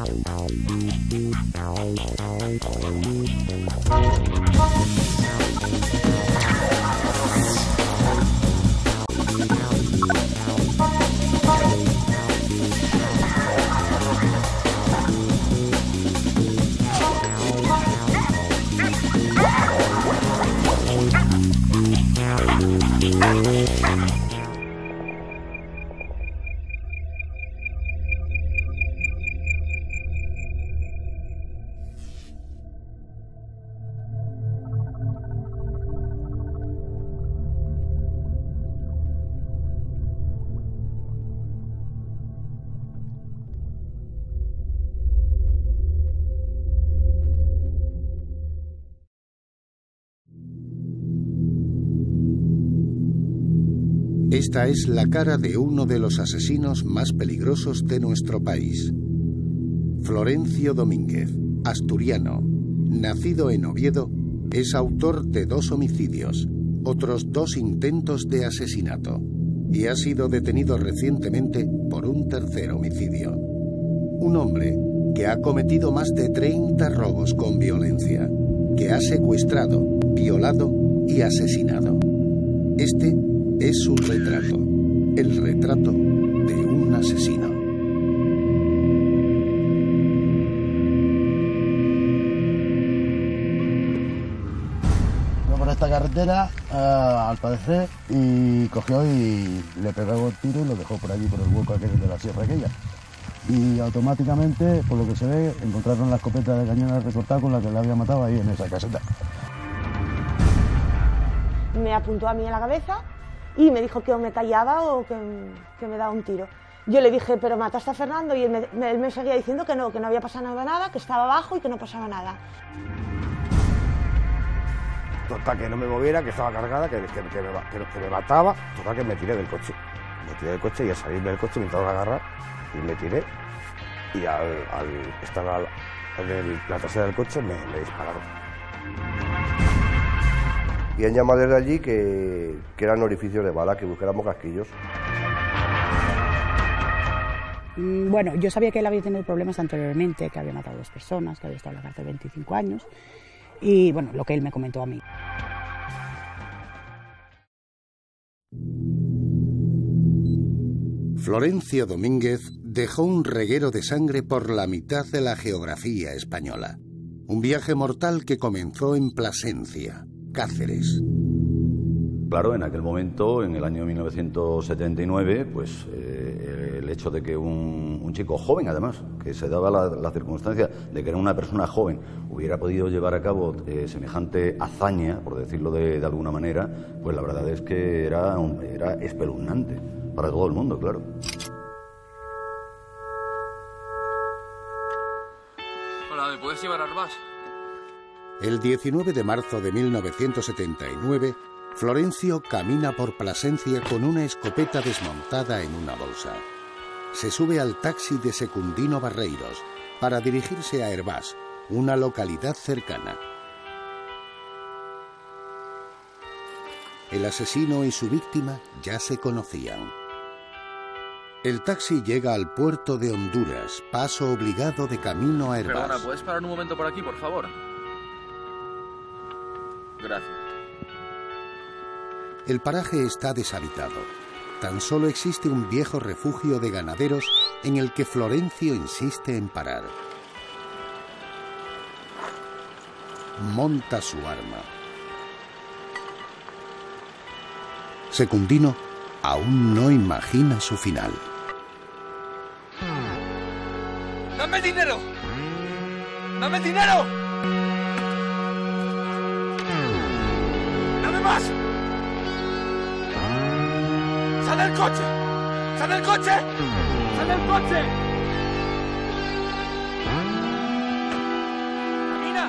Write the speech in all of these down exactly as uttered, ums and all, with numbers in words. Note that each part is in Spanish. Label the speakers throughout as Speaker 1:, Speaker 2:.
Speaker 1: Esta es la cara de uno de los asesinos más peligrosos de nuestro país. Florencio Domínguez, asturiano, nacido en Oviedo, es autor de dos homicidios, otros dos intentos de asesinato, y ha sido detenido recientemente por un tercer homicidio. Un hombre que ha cometido más de treinta robos con violencia, que ha secuestrado, violado y asesinado. Este es su retrato, el retrato de un asesino.
Speaker 2: Por esta carretera, uh, al parecer, y cogió y le pegó el tiro y lo dejó por allí, por el hueco aquel de la sierra aquella. Y automáticamente, por lo que se ve, encontraron la escopeta de cañones recortada con la que le había matado ahí en esa caseta.
Speaker 3: Me apuntó a mí en la cabeza y me dijo que o me callaba o que, que me daba un tiro. Yo le dije, pero mataste a Fernando, y él me, me, él me seguía diciendo que no, que no había pasado nada, nada, que estaba abajo y que no pasaba nada.
Speaker 4: Total, que no me moviera, que estaba cargada, que, que, que, me, que, que me mataba. Total, que me tiré del coche. Me tiré del coche y al salirme del coche me intentaron agarrar y me tiré. Y al, al estar al, en la trasera del coche me, me dispararon. Y han llamado desde allí que, que eran orificios de bala, que buscáramos casquillos.
Speaker 5: Bueno, yo sabía que él había tenido problemas anteriormente, que había matado a dos personas, que había estado en la cárcel veinticinco años, y bueno, lo que él me comentó a mí.
Speaker 1: Florencio Domínguez dejó un reguero de sangre por la mitad de la geografía española. Un viaje mortal que comenzó en Plasencia, Cáceres.
Speaker 6: Claro, en aquel momento, en el año mil novecientos setenta y nueve, pues eh, el hecho de que un, un chico joven, además, que se daba la, la circunstancia de que era una persona joven, hubiera podido llevar a cabo eh, semejante hazaña, por decirlo de, de alguna manera, pues la verdad es que era, un, era espeluznante para todo el mundo, claro.
Speaker 7: Hola, ¿me puedes llevar a Arbás?
Speaker 1: El diecinueve de marzo de mil novecientos setenta y nueve, Florencio camina por Plasencia con una escopeta desmontada en una bolsa. Se sube al taxi de Secundino Barreiros para dirigirse a Hervás, una localidad cercana. El asesino y su víctima ya se conocían. El taxi llega al puerto de Honduras, paso obligado de camino a Hervás.
Speaker 7: Perdona, ¿puedes parar un momento por aquí, por favor? Gracias.
Speaker 1: El paraje está deshabitado. Tan solo existe un viejo refugio de ganaderos en el que Florencio insiste en parar. Monta su arma. Secundino aún no imagina su final.
Speaker 7: ¡Dame el dinero! ¡Dame el dinero! ¡Dame más! ¡Sal del coche! ¡Sal del coche! ¡Sal del coche! ¡Camina!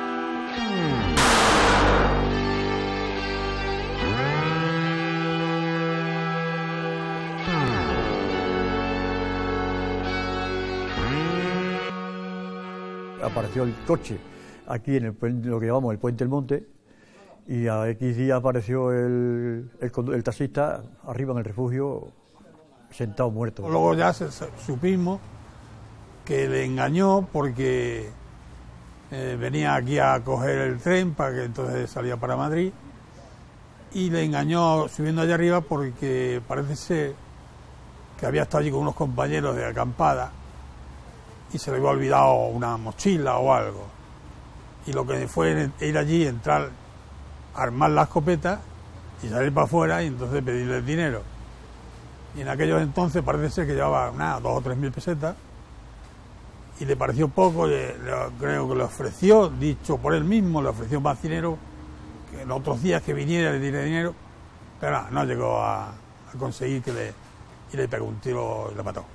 Speaker 8: Apareció el coche aquí en el, lo que llamamos el Puente del Monte, y a X días apareció el, el, el taxista arriba en el refugio, sentado muerto.
Speaker 9: Luego ya se, se, supimos que le engañó porque eh, venía aquí a coger el tren para que entonces salía para Madrid, y le engañó subiendo allá arriba porque parece ser que había estado allí con unos compañeros de acampada y se le había olvidado una mochila o algo, y lo que fue ir allí, entrar, armar la escopeta y salir para afuera y entonces pedirle el dinero. Y en aquellos entonces parece ser que llevaba nada, dos o tres mil pesetas, y le pareció poco, le, le, creo que le ofreció, dicho por él mismo, le ofreció más dinero, que en otros días que viniera le diera dinero, pero nada, no llegó a, a conseguir que le, y le pegó un tiro y le mató.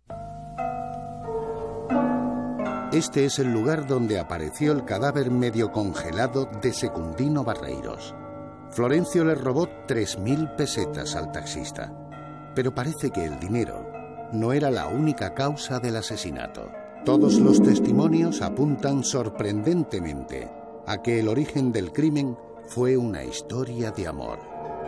Speaker 1: Este es el lugar donde apareció el cadáver medio congelado de Secundino Barreiros. Florencio le robó tres mil pesetas al taxista, pero parece que el dinero no era la única causa del asesinato. Todos los testimonios apuntan sorprendentemente a que el origen del crimen fue una historia de amor.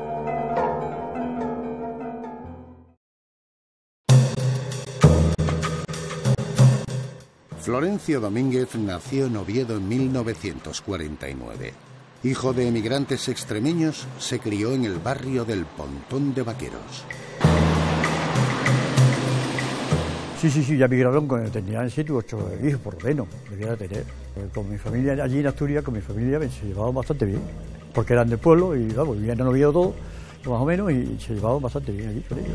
Speaker 1: Florencio Domínguez nació en Oviedo en mil novecientos cuarenta y nueve. Hijo de emigrantes extremeños, se crió en el barrio del Pontón de Vaqueros.
Speaker 8: Sí, sí, sí, ya migraron, con, tenían siete u ocho hijos por lo menos, debía tener. Con mi familia, allí en Asturias, con mi familia se llevaban bastante bien, porque eran del pueblo y vamos, vivían en Oviedo todo, más o menos, y se llevaban bastante bien allí con ellos.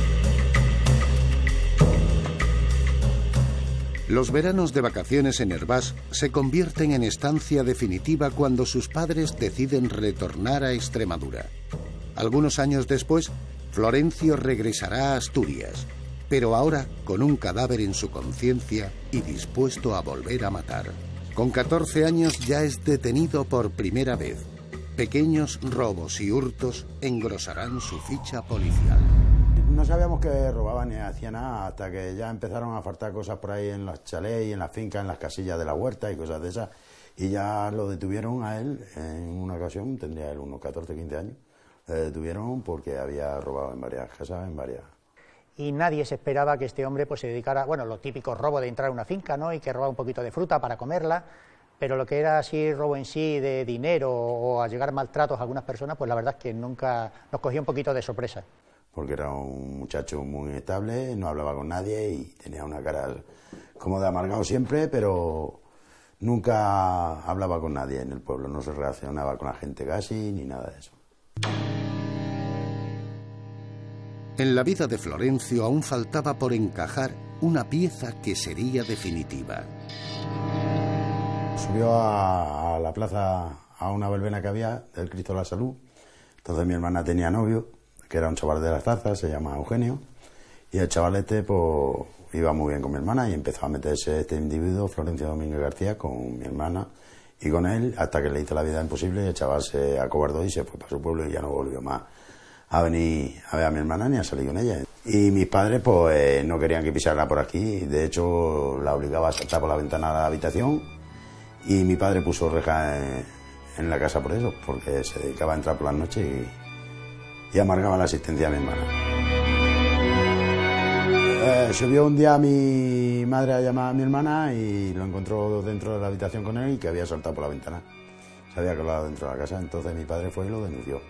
Speaker 1: Los veranos de vacaciones en Hervás se convierten en estancia definitiva cuando sus padres deciden retornar a Extremadura. Algunos años después, Florencio regresará a Asturias, pero ahora con un cadáver en su conciencia y dispuesto a volver a matar. Con catorce años ya es detenido por primera vez. Pequeños robos y hurtos engrosarán su ficha policial.
Speaker 2: No sabíamos que robaban ni hacían nada hasta que ya empezaron a faltar cosas por ahí en los chalés y en las fincas, en las casillas de la huerta y cosas de esas. Y ya lo detuvieron a él en una ocasión, tendría él unos catorce, quince años. Le detuvieron porque había robado en varias casas, en varias...
Speaker 10: Y nadie se esperaba que este hombre pues se dedicara, bueno, lo típico robo de entrar a una finca, ¿no? Y que robaba un poquito de fruta para comerla, pero lo que era así robo en sí de dinero o a llegar maltratos a algunas personas, pues la verdad es que nunca nos cogió un poquito de sorpresa.
Speaker 2: Porque era un muchacho muy estable, no hablaba con nadie y tenía una cara como de amargado siempre, pero nunca hablaba con nadie en el pueblo, no se relacionaba con la gente casi ni nada de eso.
Speaker 1: En la vida de Florencio aún faltaba por encajar una pieza que sería definitiva.
Speaker 2: Subió a, a la plaza a una verbena que había del Cristo de la Salud. Entonces mi hermana tenía novio, que era un chaval de las Zarzas, se llama Eugenio, y el chavalete pues iba muy bien con mi hermana y empezó a meterse este individuo, Florencio Domínguez García, con mi hermana y con él, hasta que le hizo la vida imposible y el chaval se acobardó y se fue para su pueblo y ya no volvió más a venir a ver a mi hermana ni a salir con ella. Y mis padres pues eh, no querían que pisara por aquí, de hecho la obligaba a saltar por la ventana de la habitación y mi padre puso reja en, en la casa por eso, porque se dedicaba a entrar por las noches y, y amargaba la asistencia de mi hermana. Eh, subió un día mi madre a llamar a mi hermana y lo encontró dentro de la habitación con él y que había saltado por la ventana. Se había colado dentro de la casa, entonces mi padre fue y lo denunció.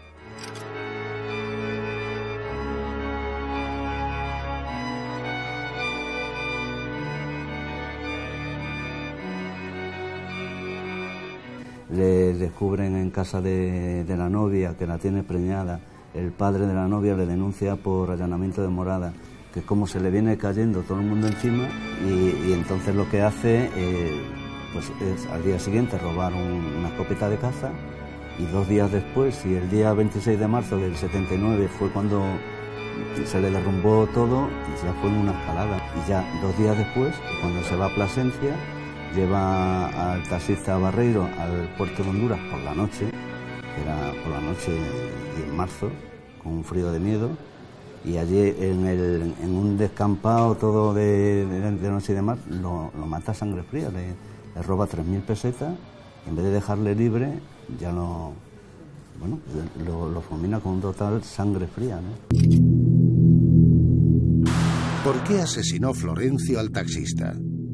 Speaker 11: Le descubren en casa de, de la novia que la tiene preñada. El padre de la novia le denuncia por allanamiento de morada, que es como se le viene cayendo todo el mundo encima y, y entonces lo que hace eh, pues es al día siguiente robar un, una escopeta de caza y dos días después, y el día veintiséis de marzo del setenta y nueve fue cuando se le derrumbó todo y ya fue en una escalada. Y ya dos días después, cuando se va a Plasencia, lleva al taxista Barreiro al puerto de Honduras por la noche, era por la noche y en marzo, con un frío de miedo, y allí en, el, en un descampado todo de, de, de noche y demás, lo, lo mata a sangre fría, le, le roba tres mil pesetas, y en vez de dejarle libre, ya lo, bueno, lo, lo fulmina con un total sangre fría, ¿no?
Speaker 1: ¿Por qué asesinó Florencio al taxista?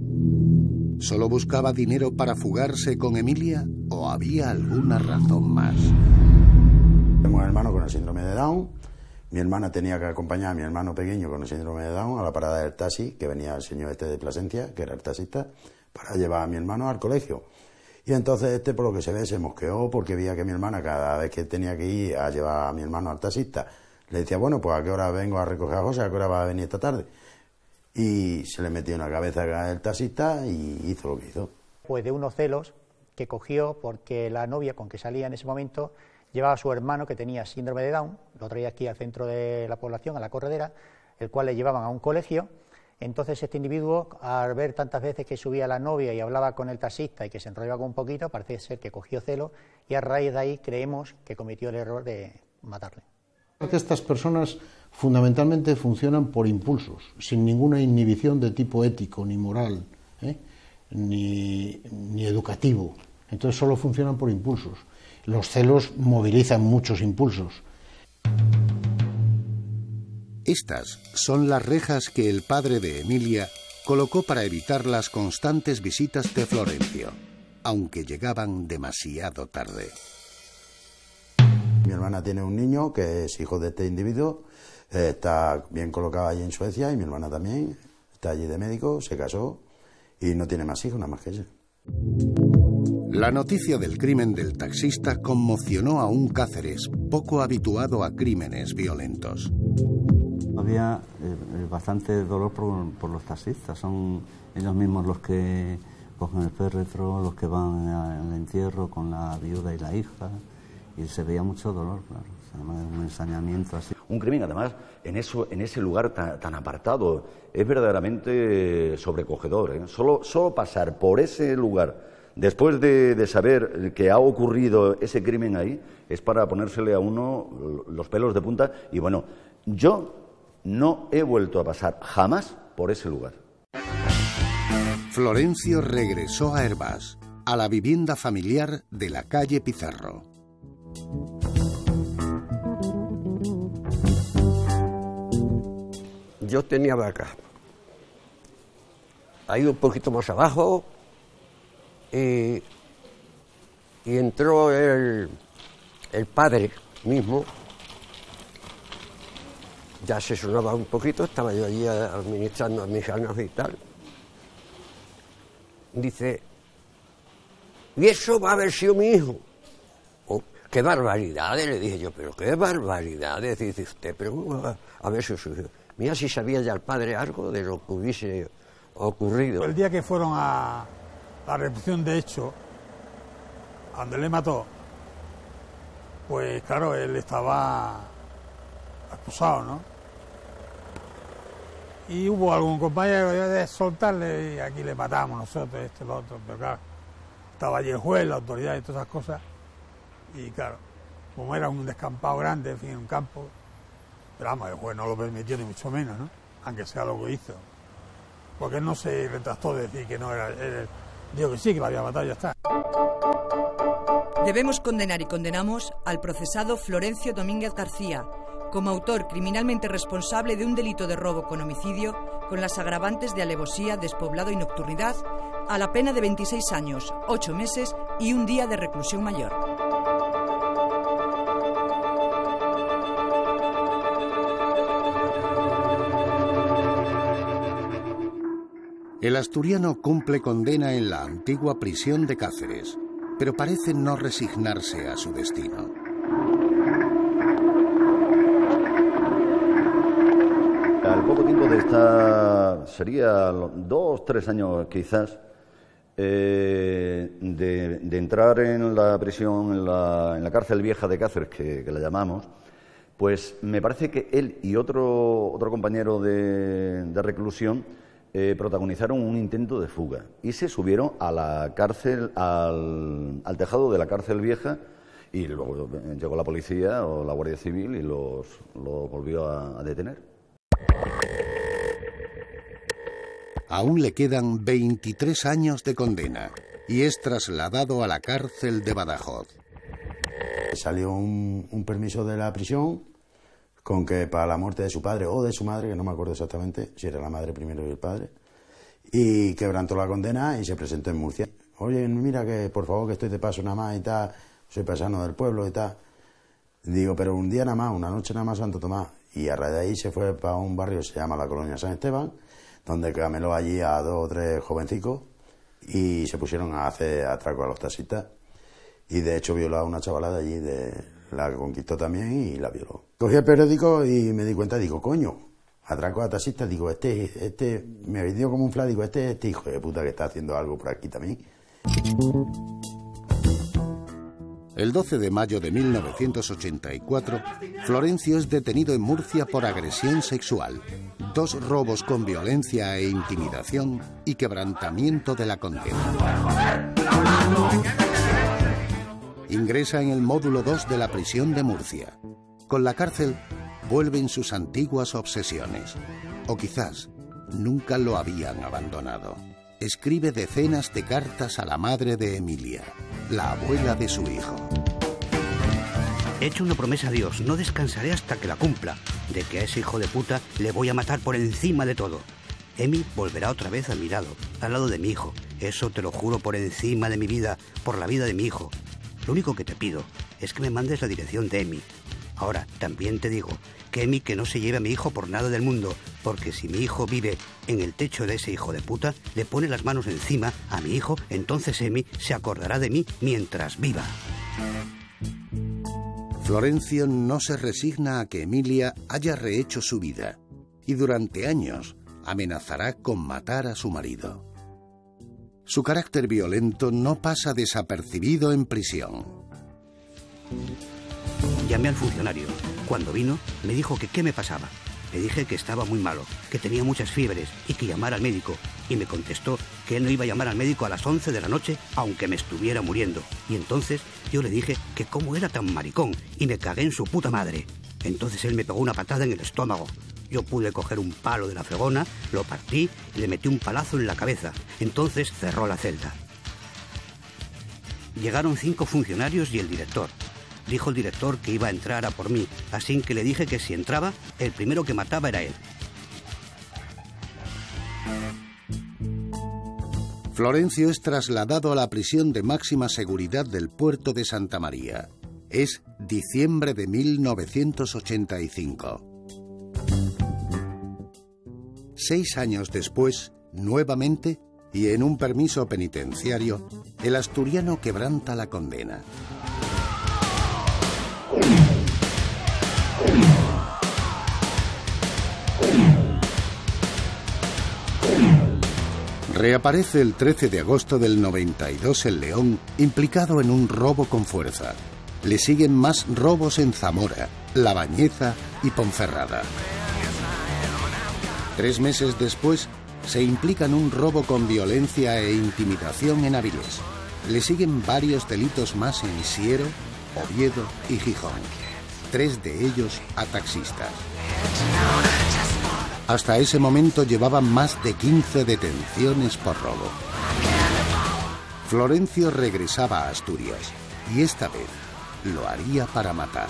Speaker 1: ¿Solo buscaba dinero para fugarse con Emilia o había alguna razón más?
Speaker 12: Tengo un hermano con el síndrome de Down. Mi hermana tenía que acompañar a mi hermano pequeño con el síndrome de Down a la parada del taxi, que venía el señor este de Plasencia, que era el taxista, para llevar a mi hermano al colegio. Y entonces este, por lo que se ve, se mosqueó porque veía que mi hermana, cada vez que tenía que ir a llevar a mi hermano al taxista, le decía, bueno, pues a qué hora vengo a recoger a José, a qué hora va a venir esta tarde. Y se le metió en la cabeza el taxista y hizo lo que hizo.
Speaker 10: Pues de unos celos que cogió porque la novia con que salía en ese momento llevaba a su hermano que tenía síndrome de Down, lo traía aquí al centro de la población, a la corredera, el cual le llevaban a un colegio. Entonces este individuo, al ver tantas veces que subía a la novia y hablaba con el taxista y que se enrollaba un poquito, parece ser que cogió celo y a raíz de ahí creemos que cometió el error de matarle.
Speaker 13: Estas personas fundamentalmente funcionan por impulsos, sin ninguna inhibición de tipo ético, ni moral, ¿eh? ni, ni educativo. Entonces solo funcionan por impulsos. Los celos movilizan muchos impulsos.
Speaker 1: Estas son las rejas que el padre de Emilia colocó para evitar las constantes visitas de Florencio, aunque llegaban demasiado tarde.
Speaker 12: Mi hermana tiene un niño que es hijo de este individuo, eh, está bien colocado allí en Suecia, y mi hermana también está allí de médico, se casó y no tiene más hijos, nada más que ella.
Speaker 1: La noticia del crimen del taxista conmocionó a un Cáceres poco habituado a crímenes violentos.
Speaker 11: Había eh, bastante dolor por, por los taxistas, son ellos mismos los que cogen el féretro, los que van al entierro con la viuda y la hija, y se veía mucho dolor, claro, un ensañamiento así.
Speaker 6: Un crimen, además, en, eso, en ese lugar tan, tan apartado, es verdaderamente sobrecogedor, ¿eh? Solo, solo pasar por ese lugar, después de, de saber que ha ocurrido ese crimen ahí, es para ponérsele a uno los pelos de punta. Y bueno, yo no he vuelto a pasar jamás por ese lugar.
Speaker 1: Florencio regresó a Hervás, a la vivienda familiar de la calle Pizarro.
Speaker 14: Yo tenía vaca. Ha ido un poquito más abajo y, y entró el, el padre mismo. Ya se sonaba un poquito, estaba yo allí administrando a mis ganas y tal. Dice, y eso va a haber sido mi hijo. Oh, qué barbaridades, le dije yo, pero qué barbaridades, dice usted, pero a, a ver si su hijo. Mira si sabía ya el padre algo de lo que hubiese ocurrido.
Speaker 9: El día que fueron a la repetición de hecho, a donde le mató, pues claro, él estaba acusado, ¿no? Y hubo algún compañero de soltarle y aquí le matamos nosotros, esto, lo otro, pero claro, estaba allí el juez, la autoridad y todas esas cosas, y claro, como era un descampado grande, en fin, un campo, pero vamos, el juez no lo permitió ni mucho menos, ¿no? Aunque sea lo que hizo, porque él no se retractó de decir que no era él, dijo que sí, que lo había matado y ya está.
Speaker 15: Debemos condenar y condenamos al procesado Florencio Domínguez García, como autor criminalmente responsable de un delito de robo con homicidio, con las agravantes de alevosía, despoblado y nocturnidad, a la pena de veintiséis años, ocho meses y un día de reclusión mayor.
Speaker 1: El asturiano cumple condena en la antigua prisión de Cáceres, pero parece no resignarse a su destino.
Speaker 6: Al poco tiempo de esta, sería dos, tres años quizás, eh, de, de entrar en la prisión, en la, en la cárcel vieja de Cáceres, que, que la llamamos, pues me parece que él y otro, otro compañero de, de reclusión eh, protagonizaron un intento de fuga y se subieron a la cárcel, al, al tejado de la cárcel vieja, y luego llegó la policía o la Guardia Civil y los, los volvió a, a detener.
Speaker 1: Aún le quedan veintitrés años de condena y es trasladado a la cárcel de Badajoz.
Speaker 12: Salió un, un permiso de la prisión con que para la muerte de su padre o de su madre, que no me acuerdo exactamente si era la madre primero y el padre, y quebrantó la condena y se presentó en Murcia. Oye, mira que por favor que estoy de paso nada más y tal, soy paisano del pueblo y tal. Digo, pero un día nada más, una noche nada más, Santo Tomás. Y a raíz de ahí se fue para un barrio que se llama la Colonia San Esteban, donde cameló allí a dos o tres jovencicos y se pusieron a hacer atraco a los taxistas. Y de hecho violó a una chavala de allí, de, la conquistó también y la violó. Cogí el periódico y me di cuenta, digo, coño, atraco a taxistas, digo, este, este, me dio como un flash, digo, este, este hijo de puta que está haciendo algo por aquí también.
Speaker 1: El doce de mayo de mil novecientos ochenta y cuatro, Florencio es detenido en Murcia por agresión sexual, dos robos con violencia e intimidación y quebrantamiento de la condena. Ingresa en el módulo dos de la prisión de Murcia. Con la cárcel vuelven sus antiguas obsesiones, o quizás nunca lo habían abandonado. Escribe decenas de cartas a la madre de Emilia, la abuela de su hijo.
Speaker 16: He hecho una promesa a Dios, no descansaré hasta que la cumpla, de que a ese hijo de puta le voy a matar por encima de todo. Emi volverá otra vez a mi lado, al lado de mi hijo. Eso te lo juro por encima de mi vida, por la vida de mi hijo. Lo único que te pido es que me mandes la dirección de Emi. Ahora, también te digo que Emi que no se lleve a mi hijo por nada del mundo, porque si mi hijo vive en el techo de ese hijo de puta, le pone las manos encima a mi hijo, entonces Emi se acordará de mí mientras viva.
Speaker 1: Florencio no se resigna a que Emilia haya rehecho su vida y durante años amenazará con matar a su marido. Su carácter violento no pasa desapercibido en prisión.
Speaker 16: Llamé al funcionario. Cuando vino, me dijo que qué me pasaba. Le dije que estaba muy malo, que tenía muchas fiebres y que llamara al médico. Y me contestó que él no iba a llamar al médico a las once de la noche, aunque me estuviera muriendo. Y entonces yo le dije que cómo era tan maricón y me cagué en su puta madre. Entonces él me pegó una patada en el estómago. Yo pude coger un palo de la fregona, lo partí y le metí un palazo en la cabeza. Entonces cerró la celda. Llegaron cinco funcionarios y el director. Dijo el director que iba a entrar a por mí, así que le dije que si entraba, el primero que mataba era él.
Speaker 1: Florencio es trasladado a la prisión de máxima seguridad del puerto de Santa María. Es diciembre de mil novecientos ochenta y cinco. Seis años después, nuevamente, y en un permiso penitenciario, el asturiano quebranta la condena. Reaparece el trece de agosto del noventa y dos en León, implicado en un robo con fuerza. Le siguen más robos en Zamora, La Bañeza y Ponferrada. Tres meses después, se implica en un robo con violencia e intimidación en Avilés. Le siguen varios delitos más en Siero, Oviedo y Gijón. Tres de ellos a taxistas. Hasta ese momento llevaba más de quince detenciones por robo. Florencio regresaba a Asturias y esta vez lo haría para matar.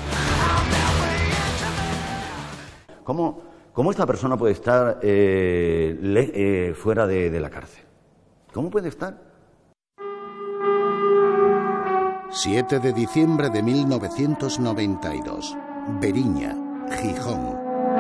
Speaker 6: ¿Cómo, cómo esta persona puede estar eh, le, eh, fuera de, de la cárcel? ¿Cómo puede estar?
Speaker 1: siete de diciembre de mil novecientos noventa y dos. Beriña, Gijón.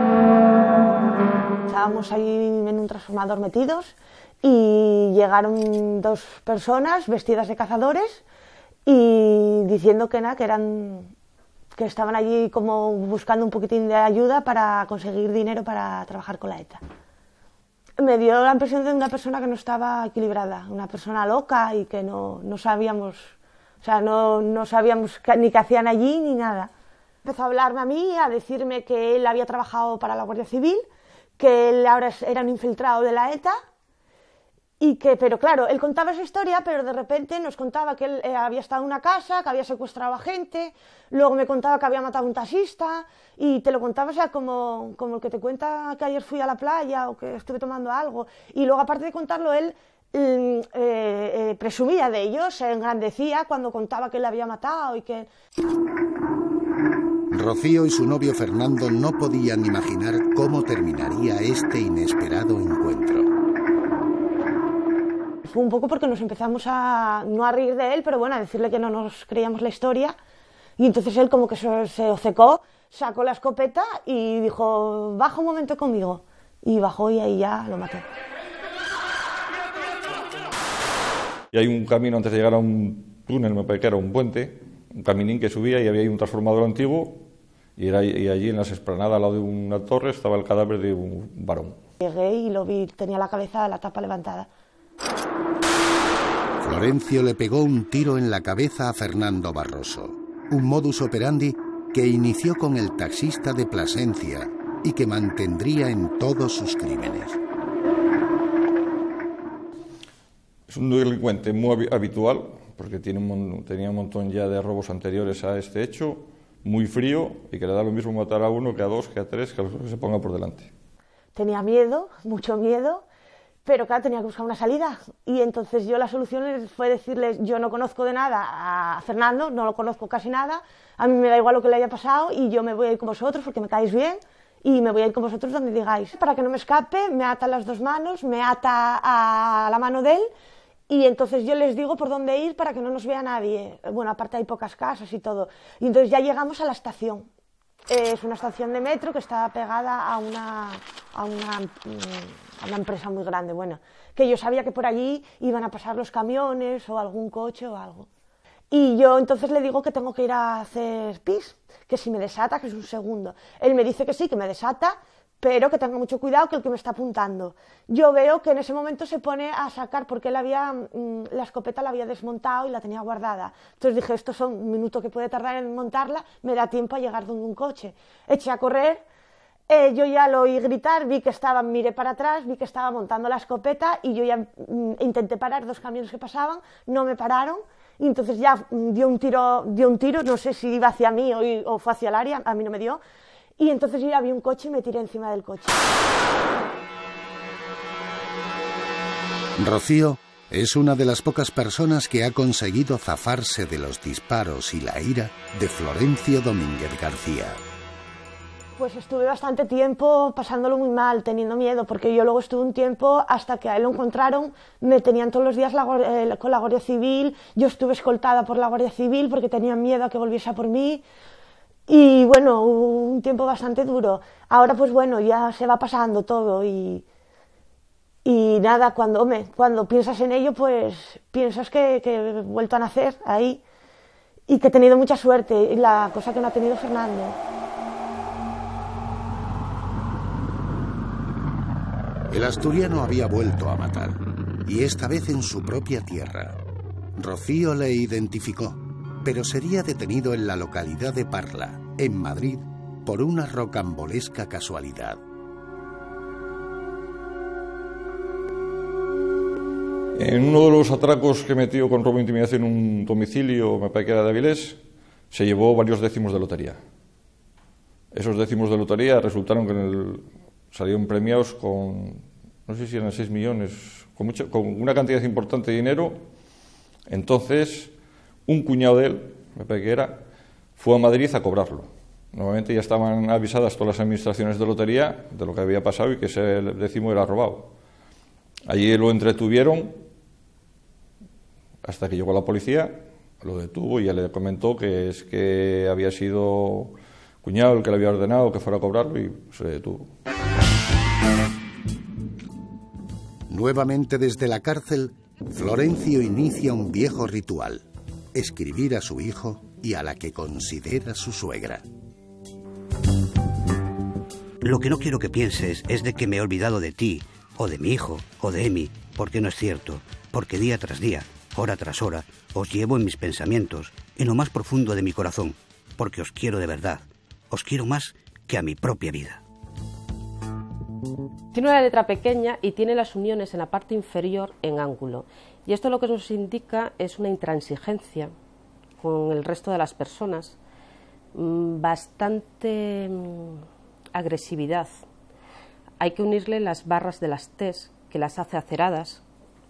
Speaker 3: Estábamos ahí en un transformador metidos y llegaron dos personas vestidas de cazadores y diciendo que nada, que eran que estaban allí como buscando un poquitín de ayuda para conseguir dinero para trabajar con la ETA. Me dio la impresión de una persona que no estaba equilibrada, una persona loca y que no, no sabíamos, o sea, no, no sabíamos ni qué hacían allí ni nada. Empezó a hablarme a mí, a decirme que él había trabajado para la Guardia Civil, que él ahora era un infiltrado de la ETA, y que, pero claro, él contaba esa historia, pero de repente nos contaba que él eh, había estado en una casa, que había secuestrado a gente, luego me contaba que había matado a un taxista, y te lo contaba, o sea, como, como el que te cuenta que ayer fui a la playa o que estuve tomando algo, y luego aparte de contarlo, él eh, eh, presumía de ellos, se engrandecía cuando contaba que él había matado y que...
Speaker 1: Rocío y su novio Fernando no podían imaginar cómo terminaría este inesperado encuentro.
Speaker 3: fue un poco porque nos empezamos a, no a reír de él, pero bueno, a decirle que no nos creíamos la historia. Y entonces él como que se, se obcecó, sacó la escopeta y dijo, baja un momento conmigo. Y bajó y ahí ya lo mató.
Speaker 17: Y hay un camino antes de llegar a un túnel, me parece que era un puente, un caminín que subía y había ahí un transformador antiguo y, era, y allí en las esplanadas al lado de una torre estaba el cadáver de un varón.
Speaker 3: Llegué y lo vi, tenía la cabeza, la tapa levantada.
Speaker 1: Florencio le pegó un tiro en la cabeza a Fernando Barroso, un modus operandi que inició con el taxista de Plasencia y que mantendría en todos sus crímenes.
Speaker 17: Es un delincuente muy habitual, porque tiene un, tenía un montón ya de robos anteriores a este hecho, muy frío, y que le da lo mismo matar a uno que a dos, que a tres, que a los que se ponga por delante.
Speaker 3: Tenía miedo, mucho miedo, pero claro, tenía que buscar una salida. Y entonces yo la solución fue decirles, yo no conozco de nada a Fernando, no lo conozco casi nada, a mí me da igual lo que le haya pasado y yo me voy a ir con vosotros porque me caéis bien y me voy a ir con vosotros donde digáis. Para que no me escape, me ata las dos manos, me ata a la mano de él. Y entonces yo les digo por dónde ir para que no nos vea nadie. Bueno, aparte hay pocas casas y todo. Y entonces ya llegamos a la estación. Eh, es una estación de metro que está pegada a una, a, una, a una empresa muy grande. Bueno, que yo sabía que por allí iban a pasar los camiones o algún coche o algo. Y yo entonces le digo que tengo que ir a hacer pis, que si me desata, que es un segundo. Él me dice que sí, que me desata, pero que tenga mucho cuidado, que el que me está apuntando. Yo veo que en ese momento se pone a sacar, porque él había, mmm, la escopeta la había desmontado y la tenía guardada. Entonces dije, estos son un minuto que puede tardar en montarla, me da tiempo a llegar donde un coche. Eché a correr, eh, yo ya lo oí gritar, vi que estaba, miré para atrás, vi que estaba montando la escopeta y yo ya mmm, intenté parar dos camiones que pasaban, no me pararon. Y entonces ya mmm, dio un tiro, dio un tiro, no sé si iba hacia mí o, o fue hacia el área, a mí no me dio. Y entonces yo ya vi un coche y me tiré encima del coche.
Speaker 1: Rocío es una de las pocas personas que ha conseguido zafarse de los disparos y la ira de Florencio Domínguez García.
Speaker 3: Pues estuve bastante tiempo pasándolo muy mal, teniendo miedo, porque yo luego estuve un tiempo hasta que a él lo encontraron, me tenían todos los días la, eh, con la Guardia Civil, yo estuve escoltada por la Guardia Civil porque tenían miedo a que volviese a por mí. Y bueno, hubo un tiempo bastante duro. Ahora pues bueno, ya se va pasando todo y, y nada, cuando, hombre, cuando piensas en ello, pues piensas que, que he vuelto a nacer ahí y que he tenido mucha suerte, y la cosa que no ha tenido Fernando.
Speaker 1: El asturiano había vuelto a matar, y esta vez en su propia tierra. Rocío le identificó, pero sería detenido en la localidad de Parla, en Madrid, por una rocambolesca casualidad.
Speaker 17: En uno de los atracos que metió con robo e intimidación en un domicilio, me parece que era de Avilés, se llevó varios décimos de lotería. Esos décimos de lotería resultaron que en el, salieron premiados con, no sé si eran seis millones, con, mucho, con una cantidad importante de dinero. Entonces, un cuñado de él, me parece que era, fue a Madrid a cobrarlo. Normalmente ya estaban avisadas todas las administraciones de lotería de lo que había pasado y que ese décimo era robado. Allí lo entretuvieron hasta que llegó la policía, lo detuvo y ya le comentó que es que había sido cuñado el que le había ordenado que fuera a cobrarlo y se le detuvo.
Speaker 1: Nuevamente desde la cárcel, Florencio inicia un viejo ritual: escribir a su hijo y a la que considera su suegra.
Speaker 16: Lo que no quiero que pienses es de que me he olvidado de ti, o de mi hijo, o de Emi, porque no es cierto, porque día tras día, hora tras hora, os llevo en mis pensamientos, en lo más profundo de mi corazón, porque os quiero de verdad, os quiero más que a mi propia vida.
Speaker 18: Tiene una letra pequeña y tiene las uniones en la parte inferior en ángulo. Y esto lo que nos indica es una intransigencia con el resto de las personas, bastante agresividad. Hay que unirle las barras de las T's, que las hace aceradas,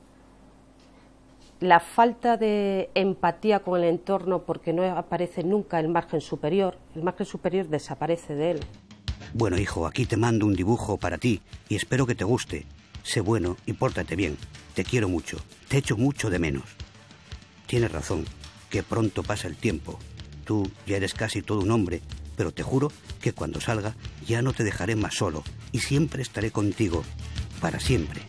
Speaker 18: la falta de empatía con el entorno porque no aparece nunca el margen superior, el margen superior desaparece de él.
Speaker 16: Bueno, hijo, aquí te mando un dibujo para ti y espero que te guste, sé bueno y pórtate bien. Te quiero mucho, te echo mucho de menos. Tienes razón, que pronto pasa el tiempo. Tú ya eres casi todo un hombre, pero te juro que cuando salga ya no te dejaré más solo y siempre estaré contigo, para siempre.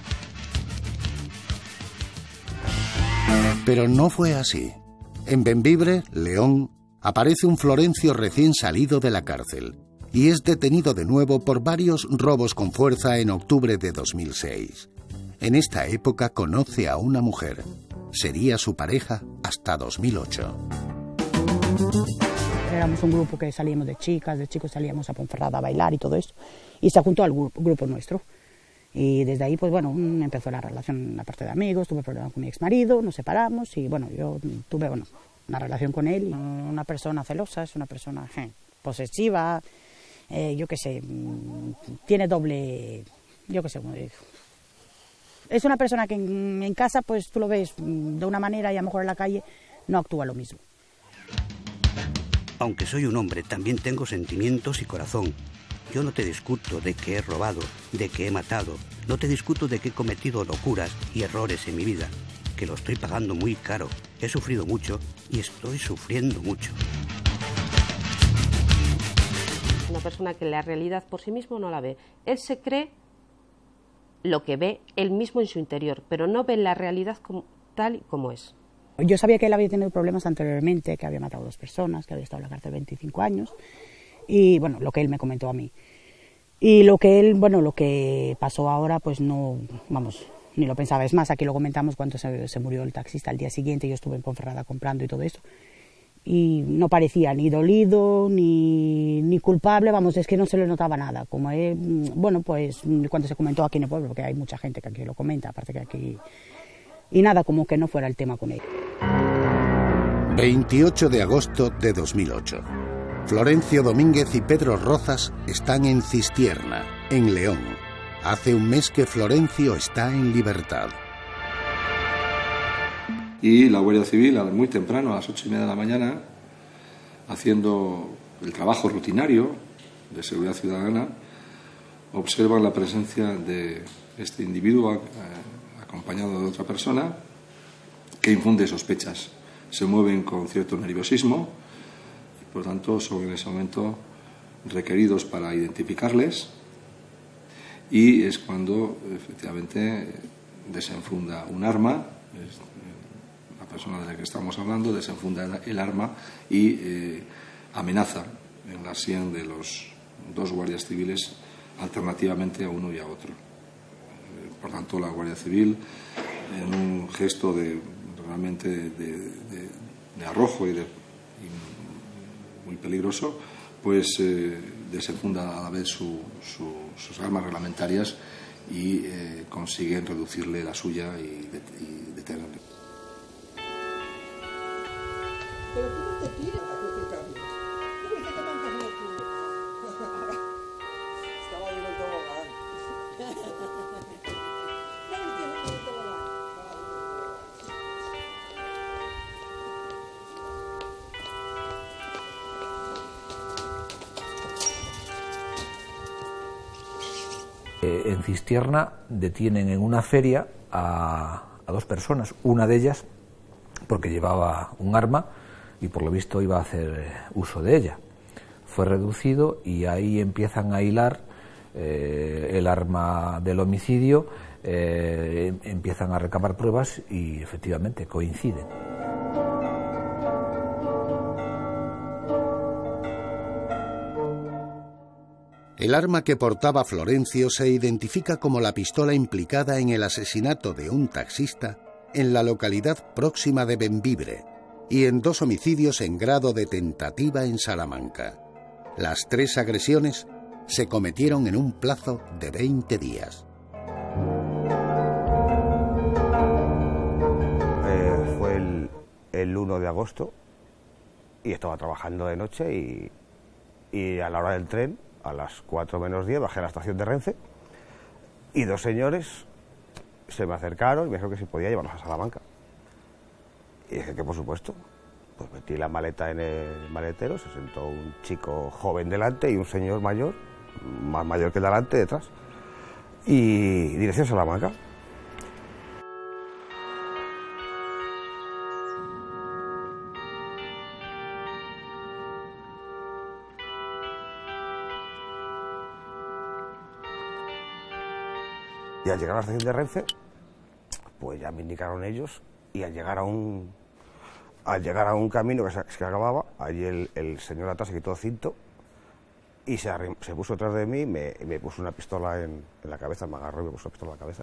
Speaker 1: Pero no fue así. En Bembibre, León, aparece un Florencio recién salido de la cárcel y es detenido de nuevo por varios robos con fuerza en octubre de dos mil seis. En esta época conoce a una mujer. Sería su pareja hasta dos mil ocho.
Speaker 5: Éramos un grupo que salíamos de chicas, de chicos salíamos a Ponferrada a bailar y todo eso. Y se juntó al grupo, grupo nuestro. Y desde ahí, pues bueno, empezó la relación, la parte de amigos, tuve problemas con mi exmarido, nos separamos y bueno, yo tuve bueno, una relación con él. Una persona celosa, es una persona je, posesiva, eh, yo qué sé, tiene doble, yo qué sé, es una persona que en, en casa pues tú lo ves de una manera y a lo mejor en la calle no actúa lo mismo.
Speaker 16: Aunque soy un hombre, también tengo sentimientos y corazón. Yo no te discuto de que he robado, de que he matado, no te discuto de que he cometido locuras y errores en mi vida, que lo estoy pagando muy caro, he sufrido mucho y estoy sufriendo mucho.
Speaker 18: Una persona que la realidad por sí mismo no la ve. Él se cree lo que ve él mismo en su interior, pero no ve la realidad como, tal y como es.
Speaker 5: Yo sabía que él había tenido problemas anteriormente, que había matado a dos personas, que había estado en la cárcel veinticinco años. Y bueno, lo que él me comentó a mí. Y lo que él, bueno, lo que pasó ahora, pues no, vamos, ni lo pensaba. Es más, aquí lo comentamos cuando se, se murió el taxista al día siguiente, yo estuve en Ponferrada comprando y todo eso. Y no parecía ni dolido, ni, ni culpable, vamos, es que no se le notaba nada. Como él, bueno, pues cuando se comentó aquí en el pueblo, porque hay mucha gente que aquí lo comenta, aparte que aquí... Y nada, como que no fuera el tema con él.
Speaker 1: veintiocho de agosto de dos mil ocho. Florencio Domínguez y Pedro Rozas están en Cistierna, en León. Hace un mes que Florencio está en libertad.
Speaker 17: Y la Guardia Civil, muy temprano, a las ocho y media de la mañana, haciendo el trabajo rutinario de seguridad ciudadana, observan la presencia de este individuo eh, acompañado de otra persona que infunde sospechas. Se mueven con cierto nerviosismo. Por lo tanto, son en ese momento requeridos para identificarles y es cuando efectivamente desenfunda un arma, la persona de la que estamos hablando desenfunda el arma y eh, amenaza en la sien de los dos guardias civiles alternativamente a uno y a otro. Por tanto, la Guardia Civil, en un gesto de realmente de, de, de arrojo y de muy peligroso, pues eh, desenfunda a la vez su, su, sus armas reglamentarias y eh, consiguen reducirle la suya y, de, y detenerle.
Speaker 7: Pero tú no te tiras a que te cambies. ¿Tú ves que te mandas loco? Estaba yo en el tobogán. No me entiendo en el tobogán.
Speaker 19: En Cistierna detienen en una feria a, a dos personas, una de ellas porque llevaba un arma y por lo visto iba a hacer uso de ella. Fue reducido y ahí empiezan a hilar eh, el arma del homicidio, eh, empiezan a recabar pruebas y efectivamente coinciden.
Speaker 1: El arma que portaba Florencio se identifica como la pistola implicada en el asesinato de un taxista en la localidad próxima de Bembibre y en dos homicidios en grado de tentativa en Salamanca. Las tres agresiones se cometieron en un plazo de veinte días.
Speaker 4: Eh, fue el, el uno de agosto y estaba trabajando de noche y, y a la hora del tren, a las cuatro menos diez, bajé a la estación de Renfe y dos señores se me acercaron y me dijeron que si podía llevarlos a Salamanca. Y dije que por supuesto. Pues metí la maleta en el maletero, se sentó un chico joven delante y un señor mayor, más mayor que delante, detrás. y dirección Salamanca. Y al llegar a la estación de Renfe, pues ya me indicaron ellos, y al llegar a un, al llegar a un camino que se, que acababa, allí el, el señor atrás se quitó el cinto y se, arrim, se puso detrás de mí, me, me puso una pistola en, en la cabeza, me agarró y me puso la pistola en la cabeza.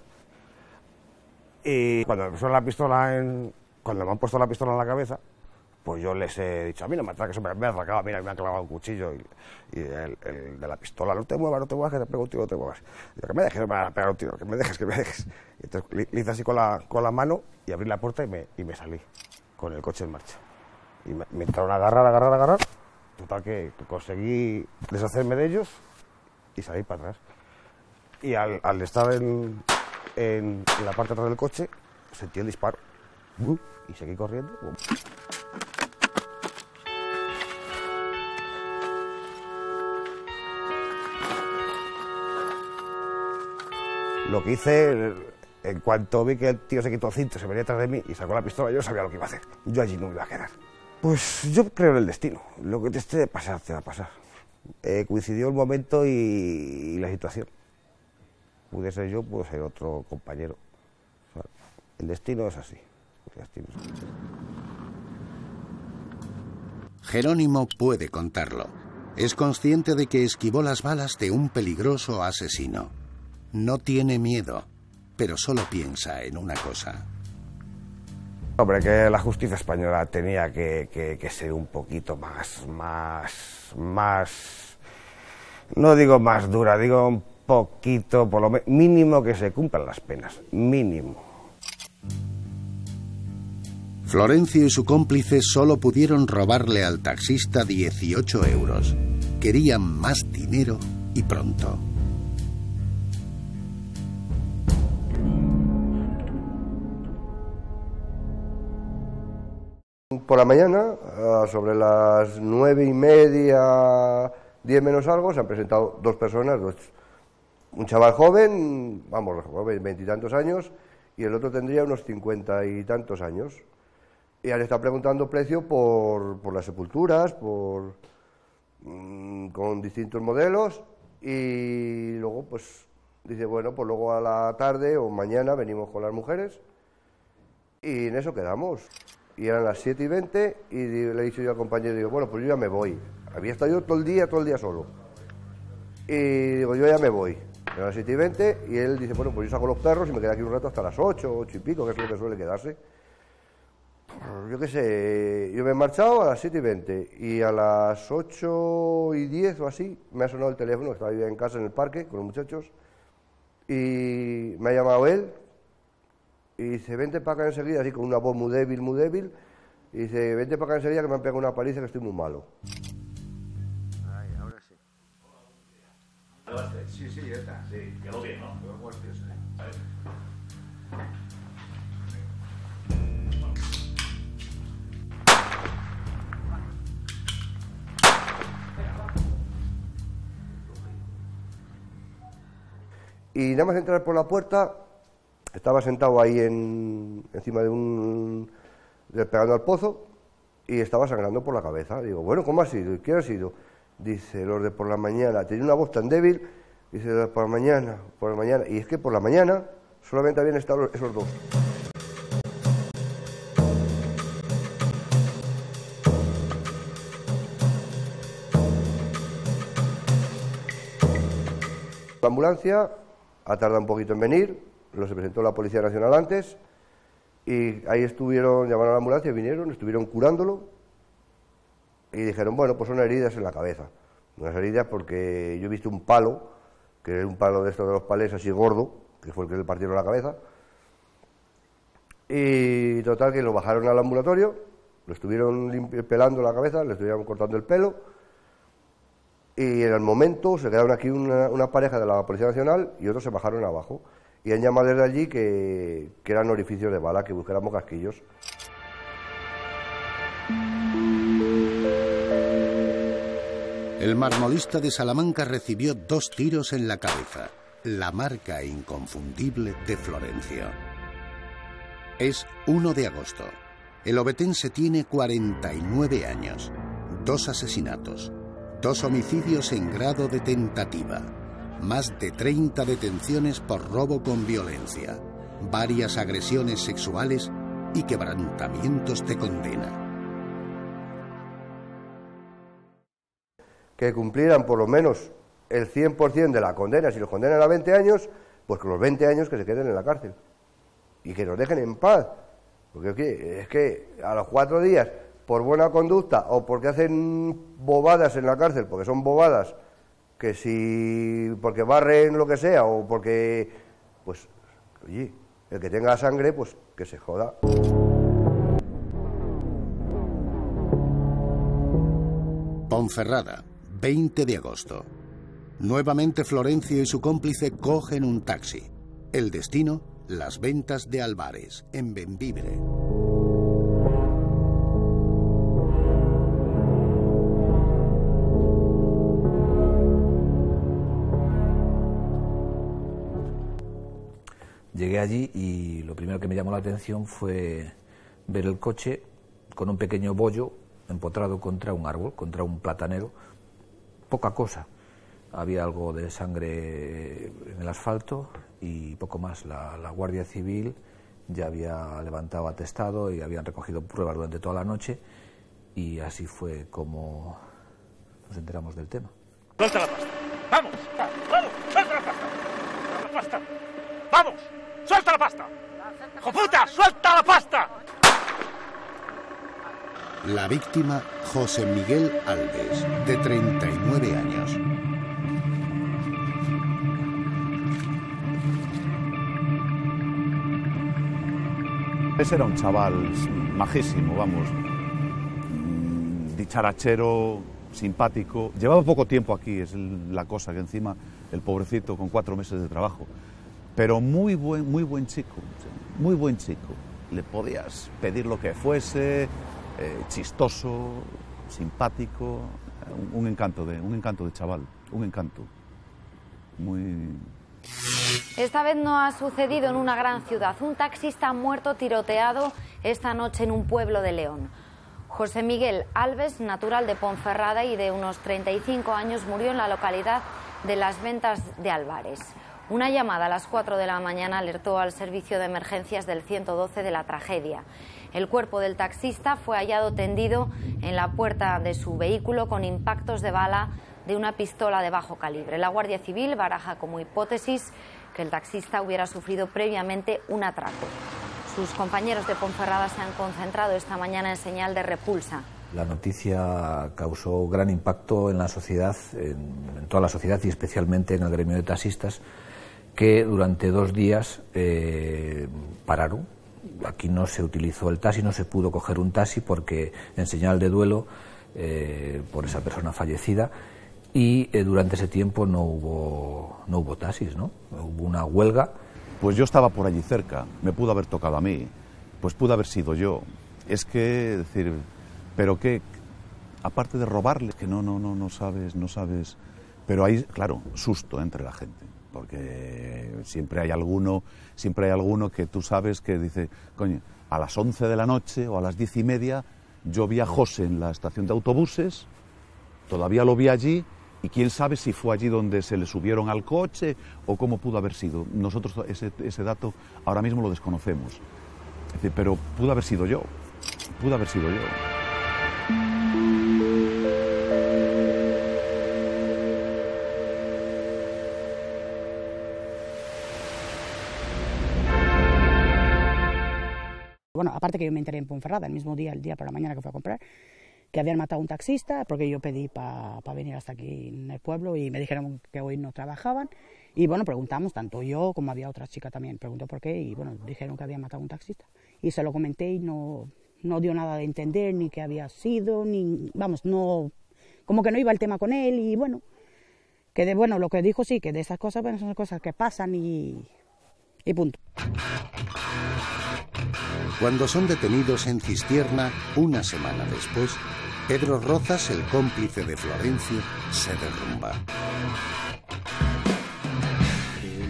Speaker 4: Y cuando me puso la pistola en, cuando me han puesto la pistola en la cabeza, pues yo les he dicho, a mí no me atraques, me, me ha atracado, mira, me ha clavado un cuchillo, y, y el, el de la pistola, no te muevas, no te muevas, que te pego un tiro, no te muevas. Y yo, que me dejes, me va a pegar un tiro, que me dejes, que me dejes. Y entonces le, le hice así con la, con la mano y abrí la puerta y me, y me salí con el coche en marcha. Y me, me entraron a agarrar, a agarrar, a agarrar, total que conseguí deshacerme de ellos y salir para atrás. Y al, al estar en, en, en la parte de atrás del coche, sentí el disparo. Y seguí corriendo. Lo que hice, en cuanto vi que el tío se quitó el cinto, se venía detrás de mí y sacó la pistola, yo sabía lo que iba a hacer. Yo allí no me iba a quedar. Pues yo creo en el destino. Lo que te esté de pasar, te va a pasar. Eh, coincidió el momento y, y la situación. Pude ser yo, pude ser otro compañero. O sea, el destino es así. El destino es así.
Speaker 1: Jerónimo puede contarlo. Es consciente de que esquivó las balas de un peligroso asesino. No tiene miedo, pero solo piensa en una cosa.
Speaker 4: Hombre, que la justicia española tenía que, que, que ser un poquito más, más, más, no digo más dura, digo un poquito, por lo mínimo que se cumplan las penas, mínimo.
Speaker 1: Florencio y su cómplice solo pudieron robarle al taxista dieciocho euros. Querían más dinero y pronto.
Speaker 20: Por la mañana, sobre las nueve y media, diez menos algo, se han presentado dos personas, dos, un chaval joven, vamos, joven, veintitantos años, y el otro tendría unos cincuenta y tantos años. Y han estado preguntando precio por, por las sepulturas, por, mmm, con distintos modelos, y luego, pues, dice, bueno, pues luego a la tarde o mañana venimos con las mujeres, y en eso quedamos. Y eran las siete y veinte y le he dicho yo al compañero, digo, bueno, pues yo ya me voy. Había estado yo todo el día, todo el día solo. Y digo, yo ya me voy. Eran las siete y veinte y él dice, bueno, pues yo saco los perros y me quedo aquí un rato hasta las ocho, ocho y pico, que es lo que suele quedarse. Yo qué sé, yo me he marchado a las siete y veinte y a las ocho y diez o así me ha sonado el teléfono, estaba yo en casa en el parque con los muchachos y me ha llamado él. Y dice, vente para acá enseguida, así con una voz muy débil, muy débil. Y dice, vente para acá enseguida que me han pegado una paliza que estoy muy malo.
Speaker 21: Ay, ahora sí. Sí, sí, ya está. Sí, quedó bien, ¿no?
Speaker 20: Y nada más entrar por la puerta, estaba sentado ahí en, encima de un... pegando al pozo y estaba sangrando por la cabeza. Digo, bueno, ¿cómo ha sido? ¿Y quién ha sido? Dice, los de por la mañana. Tenía una voz tan débil, dice, los de por la mañana, por la mañana. Y es que por la mañana solamente habían estado esos dos. La ambulancia ha tardado un poquito en venir, lo se presentó la Policía Nacional antes, y ahí estuvieron, llamaron a la ambulancia, vinieron, estuvieron curándolo, y dijeron, bueno, pues son heridas en la cabeza. Unas heridas porque yo he visto un palo, que es un palo de estos de los palés así gordo, que fue el que le partieron la cabeza, y total que lo bajaron al ambulatorio, lo estuvieron pelando la cabeza, le estuvieron cortando el pelo, y en el momento se quedaron aquí una, una pareja de la Policía Nacional y otros se bajaron abajo. Y han llamado desde allí que, que eran orificios de bala, que buscáramos casquillos.
Speaker 1: El marmolista de Salamanca recibió dos tiros en la cabeza. la marca inconfundible de Florencio. Es uno de agosto. El obetense tiene cuarenta y nueve años, dos asesinatos, dos homicidios en grado de tentativa, más de treinta detenciones por robo con violencia, varias agresiones sexuales y quebrantamientos de condena.
Speaker 20: Que cumplieran por lo menos el cien por cien de la condena. Si los condenan a veinte años, pues con los veinte años que se queden en la cárcel y que nos dejen en paz. Porque ¿qué? Es que a los cuatro días, por buena conducta o porque hacen bobadas en la cárcel, porque son bobadas, que si porque barren lo que sea o porque, pues, oye, el que tenga sangre, pues que se joda.
Speaker 1: Ponferrada, veinte de agosto. Nuevamente Florencio y su cómplice cogen un taxi. El destino, las ventas de Álvarez, en Bembibre.
Speaker 19: Llegué allí y lo primero que me llamó la atención fue ver el coche con un pequeño bollo empotrado contra un árbol, contra un platanero. Poca cosa. Había algo de sangre en el asfalto y poco más. La, la Guardia Civil ya había levantado atestado y habían recogido pruebas durante toda la noche y así fue como nos enteramos del tema.
Speaker 7: ¡Suelta la pasta! ¡Vamos! ¡Vamos! ¡Suelta la pasta! ¡La pasta! ¡Vamos! ¡Suelta la pasta! ¡Hijo puta! ¡Suelta la pasta!
Speaker 1: La víctima, José Miguel Alves, de treinta y nueve años.
Speaker 8: Ese era un chaval majísimo, vamos, dicharachero, simpático. Llevaba poco tiempo aquí, es la cosa, que encima el pobrecito con cuatro meses de trabajo. Pero muy buen, muy buen chico, muy buen chico. Le podías pedir lo que fuese, eh, chistoso, simpático, un, un encanto de, un encanto de chaval, un encanto. Muy...
Speaker 22: Esta vez no ha sucedido en una gran ciudad. Un taxista muerto tiroteado esta noche en un pueblo de León. José Miguel Alves, natural de Ponferrada y de unos treinta y cinco años, murió en la localidad de Las Ventas de Álvarez. Una llamada a las cuatro de la mañana alertó al servicio de emergencias del ciento doce de la tragedia. El cuerpo del taxista fue hallado tendido en la puerta de su vehículo con impactos de bala de una pistola de bajo calibre. La Guardia Civil baraja como hipótesis que el taxista hubiera sufrido previamente un atraco. Sus compañeros de Ponferrada se han concentrado esta mañana en señal de repulsa.
Speaker 19: La noticia causó gran impacto en la sociedad, en, en toda la sociedad y especialmente en el gremio de taxistas, que durante dos días eh, pararon. Aquí no se utilizó el taxi, no se pudo coger un taxi porque en señal de duelo eh, por esa persona fallecida. Y eh, durante ese tiempo no hubo, no hubo taxis, ¿no? Hubo una huelga.
Speaker 8: Pues yo estaba por allí cerca, me pudo haber tocado a mí, pues pudo haber sido yo. Es que, decir, pero que, aparte de robarles, que no, no, no, no sabes, no sabes... Pero hay, claro, susto entre la gente, porque siempre hay alguno, siempre hay alguno que tú sabes que dice, coño, a las once de la noche o a las diez y media yo vi a José en la estación de autobuses, todavía lo vi allí, y quién sabe si fue allí donde se le subieron al coche o cómo pudo haber sido. Nosotros ese, ese dato ahora mismo lo desconocemos. Es decir, pero pudo haber sido yo, pudo haber sido yo.
Speaker 5: Bueno, aparte que yo me enteré en Ponferrada, el mismo día, el día por la mañana que fui a comprar, que habían matado a un taxista, porque yo pedí para pa venir hasta aquí en el pueblo y me dijeron que hoy no trabajaban. Y bueno, preguntamos, tanto yo como había otra chica también, preguntó por qué y bueno, dijeron que habían matado a un taxista. Y se lo comenté y no, no dio nada de entender, ni qué había sido, ni, vamos, no, como que no iba el tema con él y bueno, que de, bueno, lo que dijo sí, que de esas cosas, bueno, son cosas que pasan y, y punto.
Speaker 1: Cuando son detenidos en Cistierna, una semana después, Pedro Rozas, el cómplice de Florencio, se derrumba.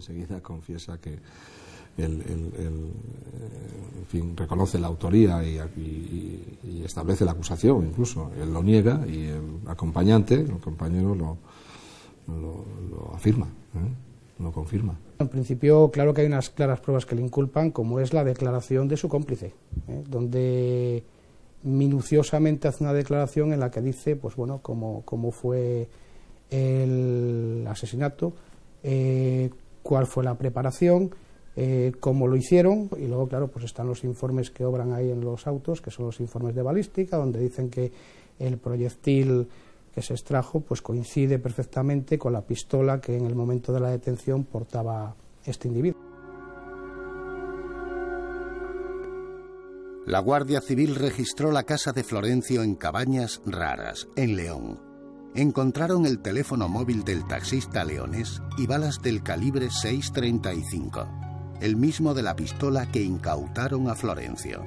Speaker 2: enseguida confiesa que él, él, él, en fin, reconoce la autoría y, y, y establece la acusación, incluso. Él lo niega y el acompañante, el compañero, lo, lo, lo afirma, ¿eh? Lo confirma.
Speaker 10: En principio, claro que hay unas claras pruebas que le inculpan, como es la declaración de su cómplice, ¿eh? Donde minuciosamente hace una declaración en la que dice, pues bueno, cómo, cómo fue el asesinato, eh, cuál fue la preparación, eh, cómo lo hicieron, y luego, claro, pues están los informes que obran ahí en los autos, que son los informes de balística, donde dicen que el proyectil que se extrajo pues coincide perfectamente con la pistola que en el momento de la detención portaba este individuo.
Speaker 1: La Guardia Civil registró la casa de Florencio en Cabañas Raras, en León. Encontraron el teléfono móvil del taxista leonés y balas del calibre seis treinta y cinco, el mismo de la pistola que incautaron a Florencio.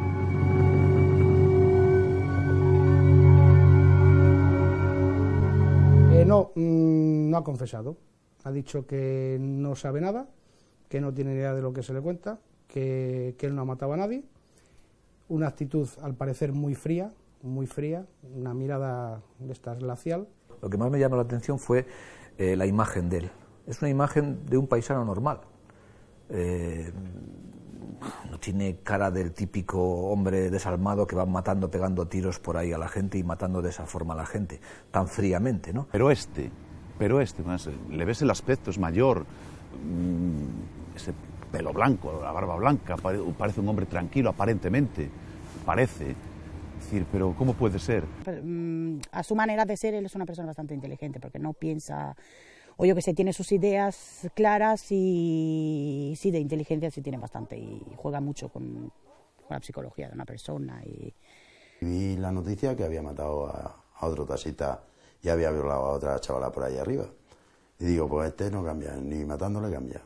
Speaker 10: Eh, no, mmm, no ha confesado. Ha dicho que no sabe nada, que no tiene idea de lo que se le cuenta, que, que él no ha matado a nadie. Una actitud, al parecer, muy fría, muy fría, una mirada de esta glacial.
Speaker 19: Lo que más me llamó la atención fue eh, la imagen de él. Es una imagen de un paisano normal. Eh, no tiene cara del típico hombre desalmado que va matando, pegando tiros por ahí a la gente y matando de esa forma a la gente, tan fríamente, ¿no?
Speaker 8: Pero este, pero este, más, le ves el aspecto, es mayor, mmm, ese pelo blanco, la barba blanca, parece un hombre tranquilo, aparentemente, parece. Es decir, pero ¿cómo puede ser?
Speaker 5: A su manera de ser, él es una persona bastante inteligente, porque no piensa, o yo que sé, tiene sus ideas claras y sí, de inteligencia sí tiene bastante, y juega mucho con, con la psicología de una persona. Y...
Speaker 12: Vi la noticia que había matado a, a otro taxista y había violado a otra chavala por ahí arriba. Y digo, pues este no cambia, ni matándole cambia.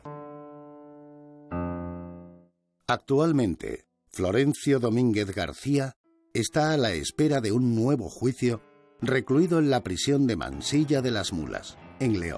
Speaker 1: Actualmente, Florencio Domínguez García está a la espera de un nuevo juicio, recluido en la prisión de Mansilla de las Mulas, en León.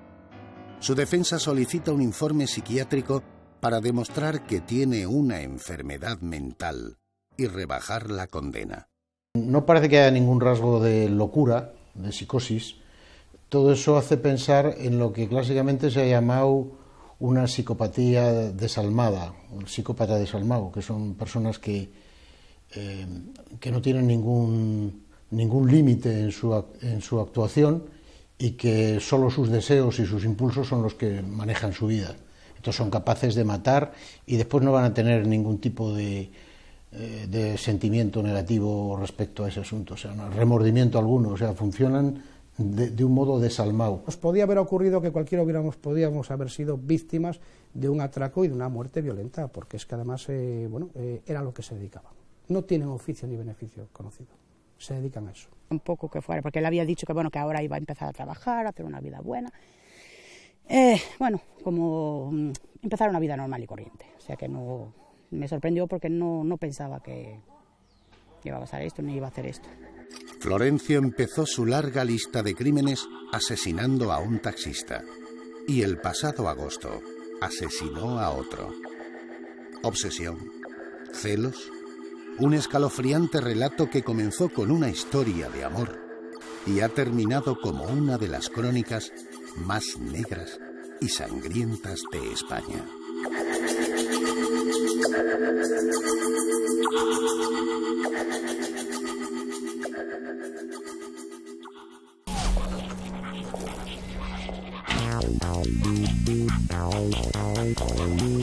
Speaker 1: Su defensa solicita un informe psiquiátrico para demostrar que tiene una enfermedad mental y rebajar la condena.
Speaker 13: No parece que haya ningún rasgo de locura, de psicosis. Todo eso hace pensar en lo que clásicamente se ha llamado una psicopatía desalmada, un psicópata desalmado, que son personas que, eh, que no tienen ningún, ningún límite en su, en su actuación y que solo sus deseos y sus impulsos son los que manejan su vida. Entonces son capaces de matar y después no van a tener ningún tipo de, eh, de sentimiento negativo respecto a ese asunto, o sea, no, remordimiento alguno, o sea, funcionan De, de un modo desalmado.
Speaker 10: Nos podía haber ocurrido que cualquiera hubiéramos, podíamos haber sido víctimas de un atraco y de una muerte violenta, porque es que además, eh, bueno, eh, era lo que se dedicaban. No tienen oficio ni beneficio conocido, se dedican a eso.
Speaker 5: Un poco que fuera, porque él había dicho que, bueno, que ahora iba a empezar a trabajar, a hacer una vida buena. Eh, bueno, como um, empezar una vida normal y corriente. O sea que no, me sorprendió porque no, no pensaba que iba a pasar esto ni iba a hacer esto.
Speaker 1: Florencio empezó su larga lista de crímenes asesinando a un taxista y el pasado agosto asesinó a otro. Obsesión, celos, un escalofriante relato que comenzó con una historia de amor y ha terminado como una de las crónicas más negras y sangrientas de España.
Speaker 23: Thank you.